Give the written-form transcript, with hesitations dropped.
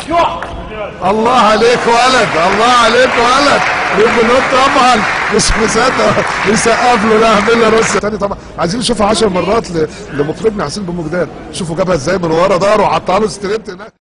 الله عليك ولد، الله عليك ولد. البنوت طبعا مش مصدق يسقف له. لا اعمل له رصه تاني طبعا. عايزين نشوفها 10 مرات لمخرجنا حسين بن مجدان. شوفوا جابها ازاي من ورا ظهره وحطها له ستريبت هناك.